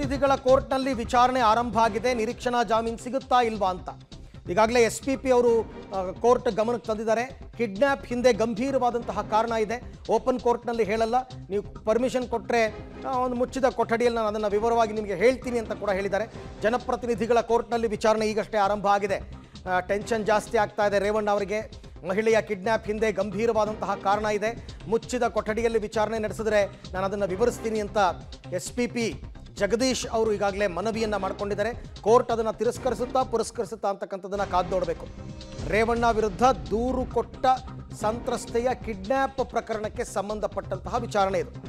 ಜನಪ್ರತಿನಿಧಿಗಳ ಕೋರ್ಟ್ನಲ್ಲಿ ವಿಚಾರಣೆ ಆರಂಭ ಆಗಿದೆ. ನಿರೀಕ್ಷಣಾ ಜಾಮೀನು ಸಿಗುತ್ತಾ ಇಲ್ವಾ ಅಂತ ಈಗಾಗಲೇ SPP ಅವರು ಕೋರ್ಟ್ ಗಮನಕ್ಕೆ ತಂದಿದ್ದಾರೆ. ಕಿಡ್ನ್ಯಾಪ್ ಹಿಂದೆ ಗಂಭೀರವಾದಂತಹ ಕಾರಣ ಇದೆ. ಓಪನ್ ಕೋರ್ಟ್ನಲ್ಲಿ ಹೇಳಲ್ಲ, ನೀವು ಪರ್ಮಿಷನ್ ಕೊಟ್ಟರೆ ಒಂದು ಮುಚ್ಚಿದ ಕೊಠಡಿಯಲ್ಲಿ ನಾನು ಅದನ್ನು ವಿವರವಾಗಿ ನಿಮಗೆ ಹೇಳ್ತೀನಿ ಅಂತ ಕೂಡ ಹೇಳಿದ್ದಾರೆ. ಜನಪ್ರತಿನಿಧಿಗಳ ಕೋರ್ಟ್ನಲ್ಲಿ ವಿಚಾರಣೆ ಈಗಷ್ಟೇ ಆರಂಭ ಆಗಿದೆ. ಟೆನ್ಷನ್ ಜಾಸ್ತಿ ಆಗ್ತಾ ಇದೆ ರೇವಣ್ಣ ಅವರಿಗೆ. ಮಹಿಳೆಯ ಕಿಡ್ನ್ಯಾಪ್ ಹಿಂದೆ ಗಂಭೀರವಾದಂತಹ ಕಾರಣ ಇದೆ. ಮುಚ್ಚಿದ ಕೊಠಡಿಯಲ್ಲಿ ವಿಚಾರಣೆ ನಡೆಸಿದ್ರೆ ನಾನು ಅದನ್ನು ವಿವರಿಸ್ತೀನಿ ಅಂತ SPP ಜಗದೀಶ್ ಅವರು ಈಗಾಗಲೇ ಮನವಿಯನ್ನು ಮಾಡಿಕೊಂಡಿದ್ದಾರೆ. ಕೋರ್ಟ್ ಅದನ್ನು ತಿರಸ್ಕರಿಸುತ್ತಾ ಪುರಸ್ಕರಿಸುತ್ತಾ ಅಂತಕ್ಕಂಥದ್ದನ್ನು ಕಾದು ನೋಡಬೇಕು. ರೇವಣ್ಣ ವಿರುದ್ಧ ದೂರು ಕೊಟ್ಟ ಸಂತ್ರಸ್ತೆಯ ಕಿಡ್ನ್ಯಾಪ್ ಪ್ರಕರಣಕ್ಕೆ ಸಂಬಂಧಪಟ್ಟಂತಹ ವಿಚಾರಣೆ ಇದು.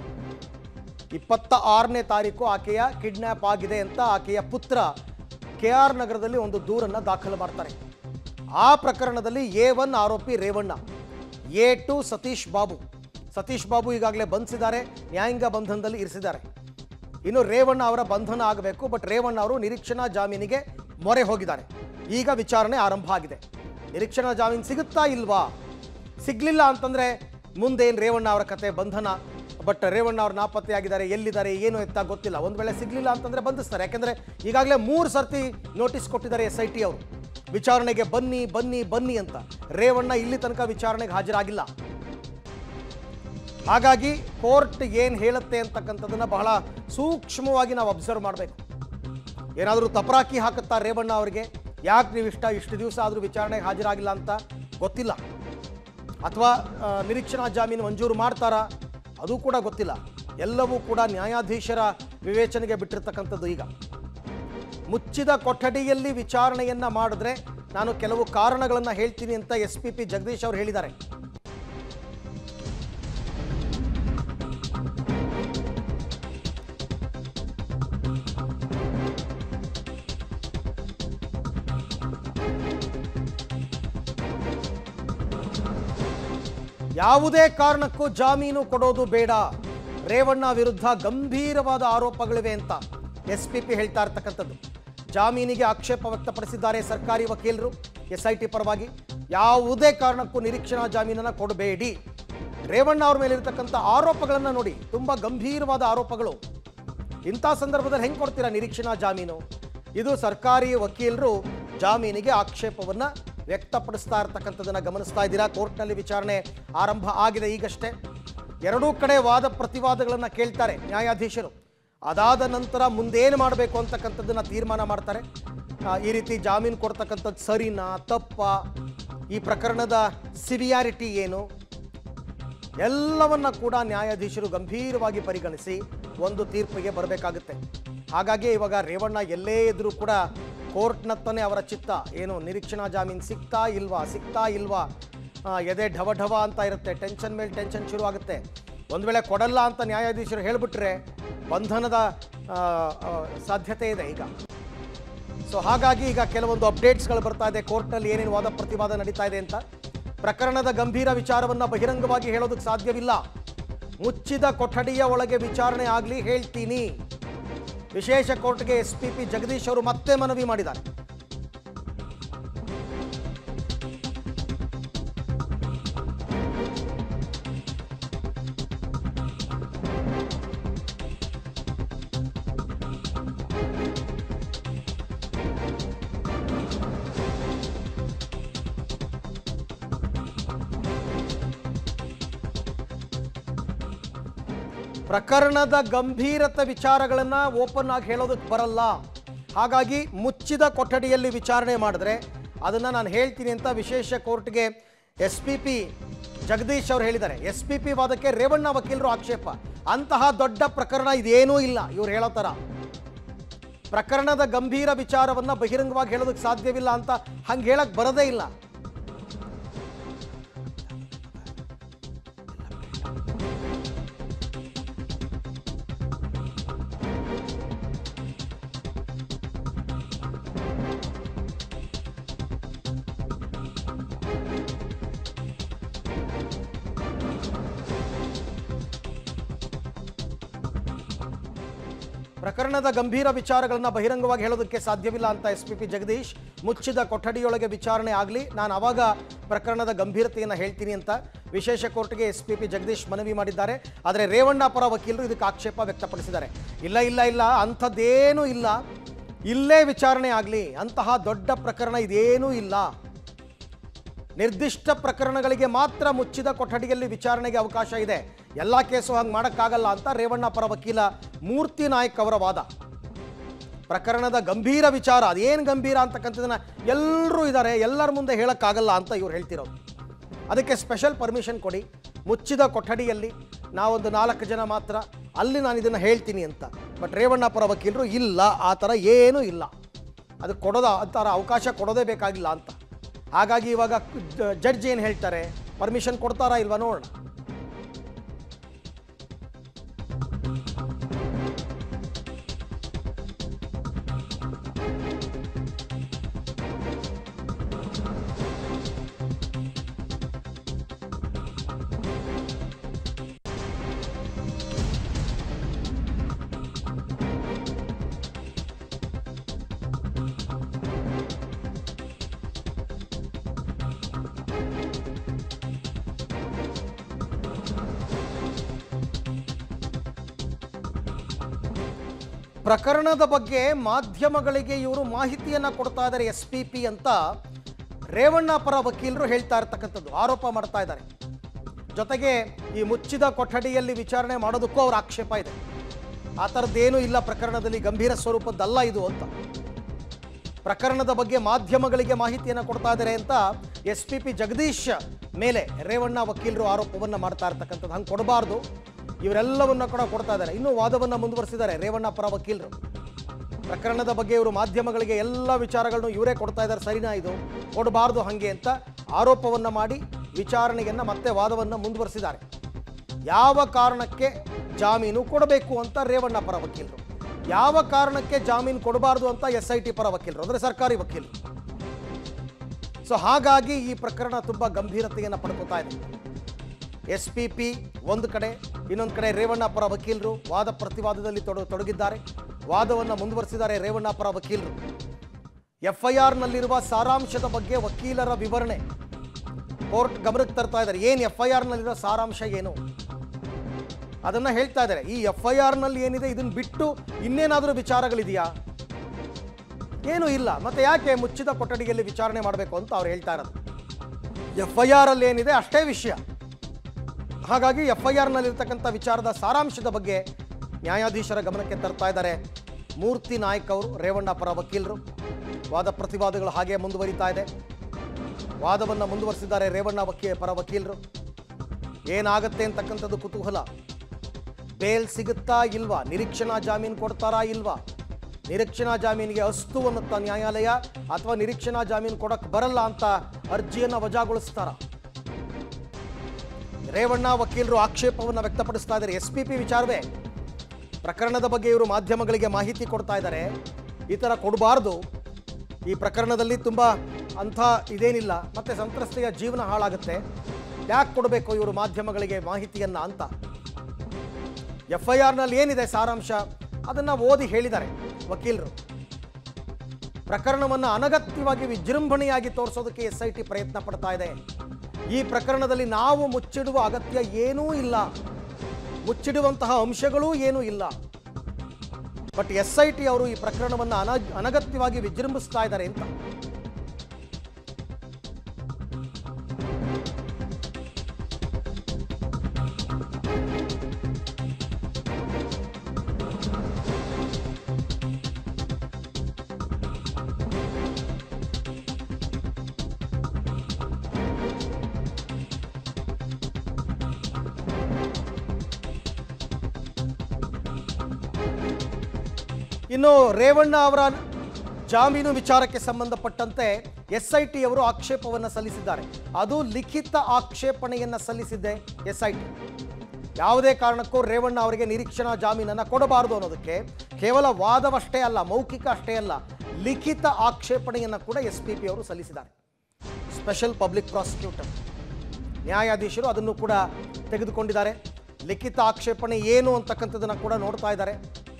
26ನೇ ತಾರೀಕು ಆಕೆಯ ಕಿಡ್ನ್ಯಾಪ್ ಆಗಿದೆ ಅಂತ ಆಕೆಯ ಪುತ್ರ KR ನಗರದಲ್ಲಿ ಒಂದು ದೂರನ್ನು ದಾಖಲು ಮಾಡ್ತಾರೆ. ಆ ಪ್ರಕರಣದಲ್ಲಿ A1 ಆರೋಪಿ ರೇವಣ್ಣ, A2 ಸತೀಶ್ ಬಾಬು ಈಗಾಗಲೇ ಬಂಧಿಸಿದ್ದಾರೆ, ನ್ಯಾಯಾಂಗ ಬಂಧನದಲ್ಲಿ ಇರಿಸಿದ್ದಾರೆ. ಇನ್ನು ರೇವಣ್ಣ ಅವರ ಬಂಧನ ಆಗಬೇಕು. ಬಟ್ ರೇವಣ್ಣ ಅವರು ನಿರೀಕ್ಷಣಾ ಜಾಮೀನಿಗೆ ಮೊರೆ ಹೋಗಿದ್ದಾರೆ. ಈಗ ವಿಚಾರಣೆ ಆರಂಭ ಆಗಿದೆ. ನಿರೀಕ್ಷಣಾ ಜಾಮೀನು ಸಿಗುತ್ತಾ ಇಲ್ವಾ? ಸಿಗಲಿಲ್ಲ ಅಂತಂದರೆ ಮುಂದೇನು ರೇವಣ್ಣ ಅವರ ಕತೆ ಬಂಧನ. ಬಟ್ ರೇವಣ್ಣ ಅವರು ನಾಪತ್ತೆಯಾಗಿದ್ದಾರೆ, ಎಲ್ಲಿದ್ದಾರೆ, ಏನು ಎತ್ತ ಗೊತ್ತಿಲ್ಲ. ಒಂದು ವೇಳೆ ಸಿಗಲಿಲ್ಲ ಅಂತಂದರೆ ಬಂಧಿಸ್ತಾರೆ. ಯಾಕೆಂದರೆ ಈಗಾಗಲೇ 3 ಸರ್ತಿ ನೋಟಿಸ್ ಕೊಟ್ಟಿದ್ದಾರೆ SIT ಅವರು, ವಿಚಾರಣೆಗೆ ಬನ್ನಿ ಅಂತ. ರೇವಣ್ಣ ಇಲ್ಲಿ ತನಕ ವಿಚಾರಣೆಗೆ ಹಾಜರಾಗಿಲ್ಲ. ಹಾಗಾಗಿ ಕೋರ್ಟ್ ಏನು ಹೇಳುತ್ತೆ ಅಂತಕ್ಕಂಥದ್ದನ್ನು ಬಹಳ ಸೂಕ್ಷ್ಮವಾಗಿ ನಾವು ಅಬ್ಸರ್ವ್ ಮಾಡಬೇಕು. ಏನಾದರೂ ತಪರಾಕಿ ಹಾಕುತ್ತಾ ರೇವಣ್ಣ ಅವರಿಗೆ, ಯಾಕೆ ನೀವು ಇಷ್ಟು ದಿವಸ ಆದರೂ ವಿಚಾರಣೆಗೆ ಹಾಜರಾಗಿಲ್ಲ ಅಂತ ಗೊತ್ತಿಲ್ಲ, ಅಥವಾ ನಿರೀಕ್ಷಣಾ ಜಾಮೀನು ಮಂಜೂರು ಮಾಡ್ತಾರಾ ಅದು ಕೂಡ ಗೊತ್ತಿಲ್ಲ. ಎಲ್ಲವೂ ಕೂಡ ನ್ಯಾಯಾಧೀಶರ ವಿವೇಚನೆಗೆ ಬಿಟ್ಟಿರ್ತಕ್ಕಂಥದ್ದು. ಈಗ ಮುಚ್ಚಿದ ಕೊಠಡಿಯಲ್ಲಿ ವಿಚಾರಣೆಯನ್ನು ಮಾಡಿದ್ರೆ ನಾನು ಕೆಲವು ಕಾರಣಗಳನ್ನು ಹೇಳ್ತೀನಿ ಅಂತ SPP ಜಗದೀಶ್ ಅವರು ಹೇಳಿದ್ದಾರೆ. ಯಾವುದೇ ಕಾರಣಕ್ಕೂ ಜಾಮೀನು ಕೊಡೋದು ಬೇಡ, ರೇವಣ್ಣ ವಿರುದ್ಧ ಗಂಭೀರವಾದ ಆರೋಪಗಳಿವೆ ಅಂತ SPP ಹೇಳ್ತಾ ಇರ್ತಕ್ಕಂಥದ್ದು. ಜಾಮೀನಿಗೆ ಆಕ್ಷೇಪ ವ್ಯಕ್ತಪಡಿಸಿದ್ದಾರೆ ಸರ್ಕಾರಿ ವಕೀಲರು SIT ಪರವಾಗಿ. ಯಾವುದೇ ಕಾರಣಕ್ಕೂ ನಿರೀಕ್ಷಣಾ ಜಾಮೀನನ್ನು ಕೊಡಬೇಡಿ. ರೇವಣ್ಣ ಅವ್ರ ಮೇಲಿರ್ತಕ್ಕಂಥ ಆರೋಪಗಳನ್ನು ನೋಡಿ, ತುಂಬ ಗಂಭೀರವಾದ ಆರೋಪಗಳು. ಇಂಥ ಸಂದರ್ಭದಲ್ಲಿ ಹೆಂಗೆ ಕೊಡ್ತೀರಾ ನಿರೀಕ್ಷಣಾ ಜಾಮೀನು? ಇದು ಸರ್ಕಾರಿ ವಕೀಲರು ಜಾಮೀನಿಗೆ ಆಕ್ಷೇಪವನ್ನು ವ್ಯಕ್ತಪಡಿಸ್ತಾ ಇರ್ತಕ್ಕಂಥದ್ದನ್ನು ಗಮನಿಸ್ತಾ ಇದ್ದೀರಾ. ಕೋರ್ಟ್ನಲ್ಲಿ ವಿಚಾರಣೆ ಆರಂಭ ಆಗಿದೆ ಈಗಷ್ಟೇ. ಎರಡೂ ಕಡೆ ವಾದ ಪ್ರತಿವಾದಗಳನ್ನು ಕೇಳ್ತಾರೆ ನ್ಯಾಯಾಧೀಶರು. ಅದಾದ ನಂತರ ಮುಂದೇನು ಮಾಡಬೇಕು ಅಂತಕ್ಕಂಥದ್ದನ್ನು ತೀರ್ಮಾನ ಮಾಡ್ತಾರೆ. ಈ ರೀತಿ ಜಾಮೀನು ಕೊಡ್ತಕ್ಕಂಥದ್ದು ಸರಿನಾ ತಪ್ಪಾ, ಈ ಪ್ರಕರಣದ ಸಿವಿಯಾರಿಟಿ ಏನು, ಎಲ್ಲವನ್ನ ಕೂಡ ನ್ಯಾಯಾಧೀಶರು ಗಂಭೀರವಾಗಿ ಪರಿಗಣಿಸಿ ಒಂದು ತೀರ್ಪಿಗೆ ಬರಬೇಕಾಗುತ್ತೆ. ಹಾಗಾಗಿ ಇವಾಗ ರೇವಣ್ಣ ಎಲ್ಲೇ ಇದ್ರೂ ಕೂಡ ಕೋರ್ಟ್ನತ್ತನೇ ಅವರ ಚಿತ್ತ ಏನು, ನಿರೀಕ್ಷಣಾ ಜಾಮೀನು ಸಿಗ್ತಾ ಇಲ್ವಾ ಎದೆ ಢವ ಅಂತ ಇರುತ್ತೆ. ಟೆನ್ಷನ್ ಮೇಲೆ ಟೆನ್ಷನ್ ಶುರುವಾಗುತ್ತೆ. ಒಂದು ವೇಳೆ ಕೊಡಲ್ಲ ಅಂತ ನ್ಯಾಯಾಧೀಶರು ಹೇಳಿಬಿಟ್ರೆ ಬಂಧನದ ಸಾಧ್ಯತೆ ಇದೆ ಈಗ. ಸೊ ಹಾಗಾಗಿ ಈಗ ಕೆಲವೊಂದು ಅಪ್ಡೇಟ್ಸ್ಗಳು ಬರ್ತಾ ಇದೆ. ಕೋರ್ಟ್ನಲ್ಲಿ ಏನೇನು ವಾದ ಪ್ರತಿವಾದ ನಡೀತಾ ಇದೆ ಅಂತ. ಪ್ರಕರಣದ ಗಂಭೀರ ವಿಚಾರವನ್ನು ಬಹಿರಂಗವಾಗಿ ಹೇಳೋದಕ್ಕೆ ಸಾಧ್ಯವಿಲ್ಲ. ಮುಚ್ಚಿದ ಕೊಠಡಿಯ ಒಳಗೆ ವಿಚಾರಣೆ ಆಗಲಿ ಹೇಳ್ತೀನಿ. ವಿಶೇಷ ಕೋರ್ಟ್ಗೆ SPP ಜಗದೀಶ್ ಅವರು ಮತ್ತೆ ಮನವಿ ಮಾಡಿದ್ದಾರೆ. ಪ್ರಕರಣದ ಗಂಭೀರತೆ ವಿಚಾರಗಳನ್ನು ಓಪನ್ ಆಗಿ ಹೇಳೋದಕ್ಕೆ ಬರಲ್ಲ. ಹಾಗಾಗಿ ಮುಚ್ಚಿದ ಕೊಠಡಿಯಲ್ಲಿ ವಿಚಾರಣೆ ಮಾಡಿದ್ರೆ ಅದನ್ನು ನಾನು ಹೇಳ್ತೀನಿ ಅಂತ ವಿಶೇಷ ಕೋರ್ಟ್ಗೆ SPP ಜಗದೀಶ್ ಅವರು ಹೇಳಿದ್ದಾರೆ. SPP ವಾದಕ್ಕೆ ರೇವಣ್ಣ ವಕೀಲರು ಆಕ್ಷೇಪ. ಅಂತಹ ದೊಡ್ಡ ಪ್ರಕರಣ ಇದೇನೂ ಇಲ್ಲ ಇವ್ರು ಹೇಳೋ ಥರ. ಪ್ರಕರಣದ ಗಂಭೀರ ವಿಚಾರವನ್ನು ಬಹಿರಂಗವಾಗಿ ಹೇಳೋದಕ್ಕೆ ಸಾಧ್ಯವಿಲ್ಲ ಅಂತ ಹಂಗೆ ಹೇಳಕ್ಕೆ ಬರೋದೇ ಇಲ್ಲ. ಪ್ರಕರಣದ ಗಂಭೀರ ವಿಚಾರಗಳನ್ನು ಬಹಿರಂಗವಾಗಿ ಹೇಳೋದಕ್ಕೆ ಸಾಧ್ಯವಿಲ್ಲ ಅಂತ ಎಸ್ಪಿಪಿ ಜಗದೀಶ್. ಮುಚ್ಚಿದ ಕೊಠಡಿಯೊಳಗೆ ವಿಚಾರಣೆ ಆಗಲಿ, ನಾನು ಆವಾಗ ಪ್ರಕರಣದ ಗಂಭೀರತೆಯನ್ನು ಹೇಳ್ತೀನಿ ಅಂತ ವಿಶೇಷ ಕೋರ್ಟ್ಗೆ ಎಸ್ಪಿಪಿ ಜಗದೀಶ್ ಮನವಿ ಮಾಡಿದ್ದಾರೆ. ಆದರೆ ರೇವಣ್ಣ ಪರ ವಕೀಲರು ಇದಕ್ಕೆ ಆಕ್ಷೇಪ ವ್ಯಕ್ತಪಡಿಸಿದ್ದಾರೆ. ಇಲ್ಲ ಇಲ್ಲ ಇಲ್ಲ, ಅಂಥದ್ದೇನೂ ಇಲ್ಲ, ಇಲ್ಲೇ ವಿಚಾರಣೆ ಆಗಲಿ, ಅಂತಹ ದೊಡ್ಡ ಪ್ರಕರಣ ಇದೇನೂ ಇಲ್ಲ, ನಿರ್ದಿಷ್ಟ ಪ್ರಕರಣಗಳಿಗೆ ಮಾತ್ರ ಮುಚ್ಚಿದ ಕೊಠಡಿಯಲ್ಲಿ ವಿಚಾರಣೆಗೆ ಅವಕಾಶ ಇದೆ, ಎಲ್ಲ ಕೇಸು ಹಂಗೆ ಮಾಡೋಕ್ಕಾಗಲ್ಲ ಅಂತ ರೇವಣ್ಣ ಪರ ವಕೀಲ ಮೂರ್ತಿ ನಾಯ್ಕ್ ಅವರ ವಾದ. ಪ್ರಕರಣದ ಗಂಭೀರ ವಿಚಾರ, ಅದೇನು ಗಂಭೀರ ಅಂತಕ್ಕಂಥದ್ದನ್ನು ಎಲ್ಲರೂ ಇದ್ದಾರೆ, ಎಲ್ಲರ ಮುಂದೆ ಹೇಳೋಕ್ಕಾಗಲ್ಲ ಅಂತ ಇವ್ರು ಹೇಳ್ತಿರೋದು. ಅದಕ್ಕೆ ಸ್ಪೆಷಲ್ ಪರ್ಮಿಷನ್ ಕೊಡಿ, ಮುಚ್ಚಿದ ಕೊಠಡಿಯಲ್ಲಿ ನಾವೊಂದು 4 ಜನ ಮಾತ್ರ, ಅಲ್ಲಿ ನಾನು ಇದನ್ನು ಹೇಳ್ತೀನಿ ಅಂತ. ಬಟ್ ರೇವಣ್ಣ ಪರ ವಕೀಲರು ಇಲ್ಲ, ಆ ಥರ ಏನೂ ಇಲ್ಲ, ಅದು ಆ ಥರ ಅವಕಾಶ ಕೊಡೋದೇ ಬೇಕಾಗಿಲ್ಲ ಅಂತ. ಹಾಗಾಗಿ ಇವಾಗ ಜಡ್ಜ್ ಏನು ಹೇಳ್ತಾರೆ, ಪರ್ಮಿಷನ್ ಕೊಡ್ತಾರಾ ಇಲ್ವಾ ನೋಡೋಣ. ಪ್ರಕರಣದ ಬಗ್ಗೆ ಮಾಧ್ಯಮಗಳಿಗೆ ಇವರು ಮಾಹಿತಿಯನ್ನು ಕೊಡ್ತಾ ಇದ್ದಾರೆ ಎಸ್ಪಿಪಿ ಅಂತ ರೇವಣ್ಣ ಪರ ವಕೀಲರು ಹೇಳ್ತಾ ಇರ್ತಕ್ಕಂಥದ್ದು, ಆರೋಪ ಮಾಡ್ತಾ ಇದ್ದಾರೆ. ಜೊತೆಗೆ ಈ ಮುಚ್ಚಿದ ಕೊಠಡಿಯಲ್ಲಿ ವಿಚಾರಣೆ ಮಾಡೋದಕ್ಕೂ ಅವ್ರ ಆಕ್ಷೇಪ ಇದೆ. ಆ ಥರದ್ದೇನೂ ಇಲ್ಲ, ಪ್ರಕರಣದಲ್ಲಿ ಗಂಭೀರ ಸ್ವರೂಪದ್ದಲ್ಲ ಇದು ಅಂತ. ಪ್ರಕರಣದ ಬಗ್ಗೆ ಮಾಧ್ಯಮಗಳಿಗೆ ಮಾಹಿತಿಯನ್ನು ಕೊಡ್ತಾ ಇದ್ದಾರೆ ಅಂತ ಎಸ್ಪಿಪಿ ಜಗದೀಶ್ ಮೇಲೆ ರೇವಣ್ಣ ವಕೀಲರು ಆರೋಪವನ್ನು ಮಾಡ್ತಾ ಇರ್ತಕ್ಕಂಥದ್ದು. ಹಂಗೆ ಕೊಡಬಾರ್ದು, ಇವರೆಲ್ಲವನ್ನ ಕೂಡ ಕೊಡ್ತಾ ಇದ್ದಾರೆ. ಇನ್ನೂ ವಾದವನ್ನು ಮುಂದುವರಿಸಿದ್ದಾರೆ ರೇವಣ್ಣ ಪರ ವಕೀಲರು. ಪ್ರಕರಣದ ಬಗ್ಗೆ ಇವರು ಮಾಧ್ಯಮಗಳಿಗೆ ಎಲ್ಲ ವಿಚಾರಗಳನ್ನು ಇವರೇ ಕೊಡ್ತಾ ಇದ್ದಾರೆ, ಸರಿನಾ ಇದು, ಕೊಡಬಾರ್ದು ಹಾಗೆ ಅಂತ ಆರೋಪವನ್ನು ಮಾಡಿ ವಿಚಾರಣೆಯನ್ನು ಮತ್ತೆ ವಾದವನ್ನು ಮುಂದುವರಿಸಿದ್ದಾರೆ. ಯಾವ ಕಾರಣಕ್ಕೆ ಜಾಮೀನು ಕೊಡಬೇಕು ಅಂತ ರೇವಣ್ಣ ಪರ ವಕೀಲರು, ಯಾವ ಕಾರಣಕ್ಕೆ ಜಾಮೀನು ಕೊಡಬಾರ್ದು ಅಂತ SIT ಪರ ವಕೀಲರು, ಅಂದರೆ ಸರ್ಕಾರಿ ವಕೀಲರು. ಸೊ ಹಾಗಾಗಿ ಈ ಪ್ರಕರಣ ತುಂಬ ಗಂಭೀರತೆಯನ್ನು ಪಡ್ಕೋತಾ ಇದೆ. SPP ಒಂದು ಕಡೆ, ಇನ್ನೊಂದು ಕಡೆ ರೇವಣ್ಣ ಪರ ವಕೀಲರು ವಾದ ಪ್ರತಿವಾದದಲ್ಲಿ ತೊಡಗಿದ್ದಾರೆ. ವಾದವನ್ನು ಮುಂದುವರಿಸಿದ್ದಾರೆ ರೇವಣ್ಣ ಪರ ವಕೀಲರು. FIRನಲ್ಲಿರುವ ಸಾರಾಂಶದ ಬಗ್ಗೆ ವಕೀಲರ ವಿವರಣೆ ಕೋರ್ಟ್ ಗಮನಕ್ಕೆ ತರ್ತಾ ಇದ್ದಾರೆ. ಏನು FIRನಲ್ಲಿರೋ ಸಾರಾಂಶ ಏನು ಅದನ್ನು ಹೇಳ್ತಾ ಇದ್ದಾರೆ. ಈ FIRನಲ್ಲಿ ಏನಿದೆ ಇದನ್ನು ಬಿಟ್ಟು ಇನ್ನೇನಾದರೂ ವಿಚಾರಗಳಿದೆಯಾ? ಏನೂ ಇಲ್ಲ, ಮತ್ತೆ ಯಾಕೆ ಮುಚ್ಚಿದ ಕೊಠಡಿಯಲ್ಲಿ ವಿಚಾರಣೆ ಮಾಡಬೇಕು ಅಂತ ಅವ್ರು ಹೇಳ್ತಾ ಇರೋದು. FIRಲ್ಲಿ ಏನಿದೆ ಅಷ್ಟೇ ವಿಷಯ. ಹಾಗಾಗಿ FIRನಲ್ಲಿರ್ತಕ್ಕಂಥ ವಿಚಾರದ ಸಾರಾಂಶದ ಬಗ್ಗೆ ನ್ಯಾಯಾಧೀಶರ ಗಮನಕ್ಕೆ ತರ್ತಾ ಇದ್ದಾರೆ ಮೂರ್ತಿ ನಾಯ್ಕ್ ಅವರು, ರೇವಣ್ಣ ಪರ ವಕೀಲರು. ವಾದ ಪ್ರತಿವಾದಗಳು ಹಾಗೆ ಮುಂದುವರಿತಾ ಇದೆ. ವಾದವನ್ನು ಮುಂದುವರಿಸಿದ್ದಾರೆ ರೇವಣ್ಣ ಪರ ವಕೀಲರು. ಏನಾಗುತ್ತೆ ಅಂತಕ್ಕಂಥದ್ದು ಕುತೂಹಲ. ಬೇಲ್ ಸಿಗುತ್ತಾ ಇಲ್ವಾ, ನಿರೀಕ್ಷಣಾ ಜಾಮೀನು ಕೊಡ್ತಾರಾ ಇಲ್ವಾ, ನಿರೀಕ್ಷಣಾ ಜಾಮೀನಿಗೆ ಅಸ್ತು ಅನ್ನುತ್ತಾ ನ್ಯಾಯಾಲಯ, ಅಥವಾ ನಿರೀಕ್ಷಣಾ ಜಾಮೀನು ಕೊಡಕ್ಕೆ ಬರಲ್ಲ ಅಂತ ಅರ್ಜಿಯನ್ನು ವಜಾಗೊಳಿಸ್ತಾರ? ರೇವಣ್ಣ ವಕೀಲರು ಆಕ್ಷೇಪವನ್ನು ವ್ಯಕ್ತಪಡಿಸ್ತಾ ಇದ್ದಾರೆ. SPP ವಿಚಾರವೇ, ಪ್ರಕರಣದ ಬಗ್ಗೆ ಇವರು ಮಾಧ್ಯಮಗಳಿಗೆ ಮಾಹಿತಿ ಕೊಡ್ತಾ ಇದ್ದಾರೆ. ಈ ಥರ ಕೊಡಬಾರ್ದು, ಈ ಪ್ರಕರಣದಲ್ಲಿ ತುಂಬ ಅಂಥ ಇದೇನಿಲ್ಲ, ಮತ್ತು ಸಂತ್ರಸ್ತೆಯ ಜೀವನ ಹಾಳಾಗುತ್ತೆ, ಯಾಕೆ ಕೊಡಬೇಕು ಇವರು ಮಾಧ್ಯಮಗಳಿಗೆ ಮಾಹಿತಿಯನ್ನು ಅಂತ. FIRನಲ್ಲಿ ಏನಿದೆ ಸಾರಾಂಶ ಅದನ್ನು ಓದಿ ಹೇಳಿದ್ದಾರೆ ವಕೀಲರು. ಪ್ರಕರಣವನ್ನು ಅನಗತ್ಯವಾಗಿ ವಿಜೃಂಭಣೆಯಾಗಿ ತೋರಿಸೋದಕ್ಕೆ SIT ಪ್ರಯತ್ನ ಪಡ್ತಾ ಇದೆ. ಈ ಪ್ರಕರಣದಲ್ಲಿ ನಾವು ಮುಚ್ಚಿಡುವ ಅಗತ್ಯ ಏನೂ ಇಲ್ಲ, ಮುಚ್ಚಿಡುವಂತಹ ಅಂಶಗಳೂ ಏನೂ ಇಲ್ಲ. ಬಟ್ SIT ಅವರು ಈ ಪ್ರಕರಣವನ್ನು ಅನಗತ್ಯವಾಗಿ ವಿಜೃಂಭಿಸ್ತಾ ಇದ್ದಾರೆ ಅಂತ. ಇನ್ನು ರೇವಣ್ಣ ಅವರ ಜಾಮೀನು ವಿಚಾರಕ್ಕೆ ಸಂಬಂಧಪಟ್ಟಂತೆ SIT ಅವರು ಆಕ್ಷೇಪವನ್ನು ಸಲ್ಲಿಸಿದ್ದಾರೆ. ಅದು ಲಿಖಿತ ಆಕ್ಷೇಪಣೆಯನ್ನು ಸಲ್ಲಿಸಿದ್ದೆ SIT. ಯಾವುದೇ ಕಾರಣಕ್ಕೂ ರೇವಣ್ಣ ಅವರಿಗೆ ನಿರೀಕ್ಷಣಾ ಜಾಮೀನನ್ನು ಕೊಡಬಾರದು ಅನ್ನೋದಕ್ಕೆ ಕೇವಲ ವಾದವಷ್ಟೇ ಅಲ್ಲ, ಮೌಖಿಕ ಅಷ್ಟೇ ಅಲ್ಲ, ಲಿಖಿತ ಆಕ್ಷೇಪಣೆಯನ್ನು ಕೂಡ SPP ಅವರು ಸಲ್ಲಿಸಿದ್ದಾರೆ. ಸ್ಪೆಷಲ್ ಪಬ್ಲಿಕ್ ಪ್ರಾಸಿಕ್ಯೂಟರ್ ನ್ಯಾಯಾಧೀಶರು ಅದನ್ನು ಕೂಡ ತೆಗೆದುಕೊಂಡಿದ್ದಾರೆ. ಲಿಖಿತ ಆಕ್ಷೇಪಣೆ ಏನು ಅಂತಕ್ಕಂಥದ್ದನ್ನು ಕೂಡ ನೋಡ್ತಾ ಇದ್ದಾರೆ.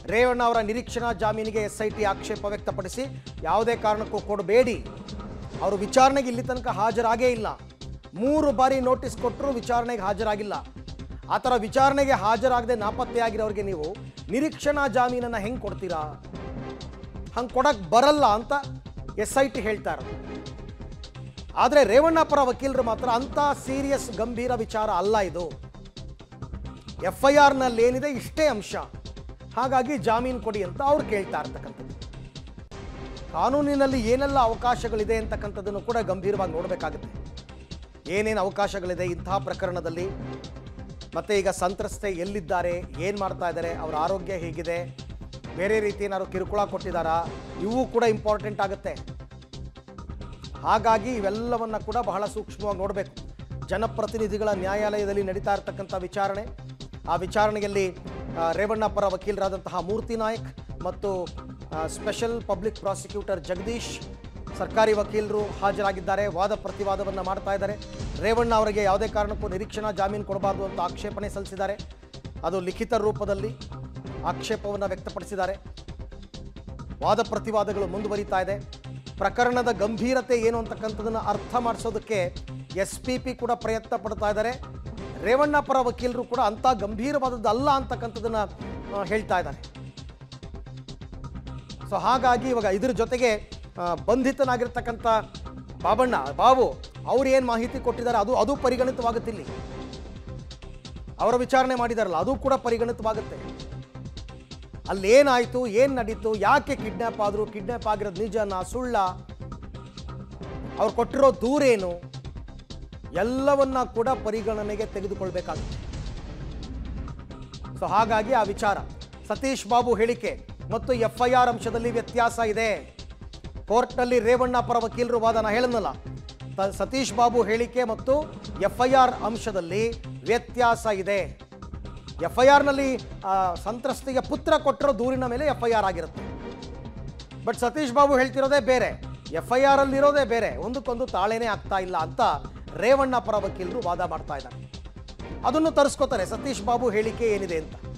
ರೇವಣ್ಣ ಅವರ ನಿರೀಕ್ಷಣಾ ಜಾಮೀನಿಗೆ SIT ಆಕ್ಷೇಪ ವ್ಯಕ್ತಪಡಿಸಿ ಯಾವುದೇ ಕಾರಣಕ್ಕೂ ಕೊಡಬೇಡಿ, ಅವರು ವಿಚಾರಣೆಗೆ ಇಲ್ಲಿ ತನಕ ಹಾಜರಾಗೇ ಇಲ್ಲ, 3 ಬಾರಿ ನೋಟಿಸ್ ಕೊಟ್ಟರು ವಿಚಾರಣೆಗೆ ಹಾಜರಾಗಿಲ್ಲ. ಆ ಥರ ವಿಚಾರಣೆಗೆ ಹಾಜರಾಗದೆ ನಾಪತ್ತೆಯಾಗಿರೋರಿಗೆ ನೀವು ನಿರೀಕ್ಷಣಾ ಜಾಮೀನನ್ನು ಹೆಂಗೆ ಕೊಡ್ತೀರಾ? ಹಂಗೆ ಕೊಡಕ್ಕೆ ಬರಲ್ಲ ಅಂತ SIT ಹೇಳ್ತಾ ಇರೋದು. ಆದರೆ ರೇವಣ್ಣ ಪರ ವಕೀಲರು ಮಾತ್ರ ಅಂಥ ಸೀರಿಯಸ್ ಗಂಭೀರ ವಿಚಾರ ಅಲ್ಲ ಇದು, FIRನಲ್ಲಿ ಏನಿದೆ ಇಷ್ಟೇ ಅಂಶ, ಹಾಗಾಗಿ ಜಾಮೀನು ಕೊಡಿ ಅಂತ ಅವ್ರು ಕೇಳ್ತಾ ಇರ್ತಕ್ಕಂಥದ್ದು. ಕಾನೂನಿನಲ್ಲಿ ಏನೆಲ್ಲ ಅವಕಾಶಗಳಿದೆ ಅಂತಕ್ಕಂಥದ್ದನ್ನು ಕೂಡ ಗಂಭೀರವಾಗಿ ನೋಡಬೇಕಾಗುತ್ತೆ. ಏನೇನು ಅವಕಾಶಗಳಿದೆ ಇಂತಹ ಪ್ರಕರಣದಲ್ಲಿ, ಮತ್ತು ಈಗ ಸಂತ್ರಸ್ತೆ ಎಲ್ಲಿದ್ದಾರೆ, ಏನು ಮಾಡ್ತಾ ಇದ್ದಾರೆ, ಅವರ ಆರೋಗ್ಯ ಹೇಗಿದೆ, ಬೇರೆ ರೀತಿ ಏನಾದ್ರು ಕಿರುಕುಳ ಕೊಟ್ಟಿದ್ದಾರಾ, ಇವು ಕೂಡ ಇಂಪಾರ್ಟೆಂಟ್ ಆಗುತ್ತೆ. ಹಾಗಾಗಿ ಇವೆಲ್ಲವನ್ನು ಕೂಡ ಬಹಳ ಸೂಕ್ಷ್ಮವಾಗಿ ನೋಡಬೇಕು. ಜನಪ್ರತಿನಿಧಿಗಳ ನ್ಯಾಯಾಲಯದಲ್ಲಿ ನಡೀತಾ ಇರತಕ್ಕಂಥ ವಿಚಾರಣೆ, ಆ ವಿಚಾರಣೆಯಲ್ಲಿ ರೇವಣ್ಣ ಪರ ವಕೀಲರಾದಂತಹ ಮೂರ್ತಿ ನಾಯಕ್ ಮತ್ತು ಸ್ಪೆಷಲ್ ಪಬ್ಲಿಕ್ ಪ್ರಾಸಿಕ್ಯೂಟರ್ ಜಗದೀಶ್ ಸರ್ಕಾರಿ ವಕೀಲರು ಹಾಜರಾಗಿದ್ದಾರೆ, ವಾದ ಪ್ರತಿವಾದವನ್ನು ಮಾಡ್ತಾ ಇದ್ದಾರೆ. ರೇವಣ್ಣ ಅವರಿಗೆ ಯಾವುದೇ ಕಾರಣಕ್ಕೂ ನಿರೀಕ್ಷಣಾ ಜಾಮೀನು ಕೊಡಬಾರ್ದು ಅಂತ ಆಕ್ಷೇಪಣೆ ಸಲ್ಲಿಸಿದ್ದಾರೆ. ಅದು ಲಿಖಿತ ರೂಪದಲ್ಲಿ ಆಕ್ಷೇಪವನ್ನು ವ್ಯಕ್ತಪಡಿಸಿದ್ದಾರೆ. ವಾದ ಪ್ರತಿವಾದಗಳು ಮುಂದುವರಿತಾ ಇದೆ. ಪ್ರಕರಣದ ಗಂಭೀರತೆ ಏನು ಅಂತಕ್ಕಂಥದ್ದನ್ನು ಅರ್ಥ ಮಾಡಿಸೋದಕ್ಕೆ SPP ಕೂಡ ಪ್ರಯತ್ನ ಪಡ್ತಾ ಇದ್ದಾರೆ. ರೇವಣ್ಣ ಪರ ವಕೀಲರು ಕೂಡ ಅಂಥ ಗಂಭೀರವಾದದ್ದು ಅಲ್ಲ ಅಂತಕ್ಕಂಥದ್ದನ್ನು ಹೇಳ್ತಾ ಇದ್ದಾರೆ. ಸೊ ಹಾಗಾಗಿ ಇವಾಗ ಇದ್ರ ಜೊತೆಗೆ ಬಂಧಿತನಾಗಿರ್ತಕ್ಕಂಥ ಬಾಬು ಅವ್ರು ಏನು ಮಾಹಿತಿ ಕೊಟ್ಟಿದ್ದಾರೆ ಅದು ಪರಿಗಣಿತವಾಗುತ್ತಿಲ್ಲಿ. ಅವರ ವಿಚಾರಣೆ ಮಾಡಿದಾರಲ್ಲ ಅದು ಕೂಡ ಪರಿಗಣಿತವಾಗುತ್ತೆ. ಅಲ್ಲೇನಾಯಿತು, ಏನು ನಡೀತು, ಯಾಕೆ ಕಿಡ್ನ್ಯಾಪ್ ಆದರು, ಕಿಡ್ನ್ಯಾಪ್ ಆಗಿರೋದು ನಿಜನಾ ಸುಳ್ಳ, ಅವ್ರು ಕೊಟ್ಟಿರೋ ದೂರೇನು, ಎಲ್ಲವನ್ನ ಕೂಡ ಪರಿಗಣನೆಗೆ ತೆಗೆದುಕೊಳ್ಬೇಕಾಗುತ್ತೆ. ಸೊ ಹಾಗಾಗಿ ಆ ವಿಚಾರ ಸತೀಶ್ ಬಾಬು ಹೇಳಿಕೆ ಮತ್ತು FIR ಅಂಶದಲ್ಲಿ ವ್ಯತ್ಯಾಸ ಇದೆ. ಕೋರ್ಟ್ನಲ್ಲಿ ರೇವಣ್ಣ ಪರ ವಕೀಲರು ವಾದನ ಹೇಳನಲ್ಲ, ಸತೀಶ್ ಬಾಬು ಹೇಳಿಕೆ ಮತ್ತು FIR ಅಂಶದಲ್ಲಿ ವ್ಯತ್ಯಾಸ ಇದೆ. FIRನಲ್ಲಿ ಸಂತ್ರಸ್ತೆಗೆ ಪುತ್ರ ಕೊಟ್ಟಿರೋ ದೂರಿನ ಮೇಲೆ FIR ಆಗಿರುತ್ತೆ. ಬಟ್ ಸತೀಶ್ ಬಾಬು ಹೇಳ್ತಿರೋದೇ ಬೇರೆ, FIR ಅಲ್ಲಿರೋದೇ ಬೇರೆ, ಒಂದಕ್ಕೊಂದು ತಾಳೇನೇ ಆಗ್ತಾ ಇಲ್ಲ ಅಂತ ರೇವಣ್ಣ ಪರ ವಕೀಲರು ವಾದ ಮಾಡ್ತಾ ಇದ್ದಾರೆ. ಅದನ್ನು ತರಿಸ್ಕೋತಾರೆ ಸತೀಶ್ ಬಾಬು ಹೇಳಿಕೆ ಏನಿದೆ ಅಂತ.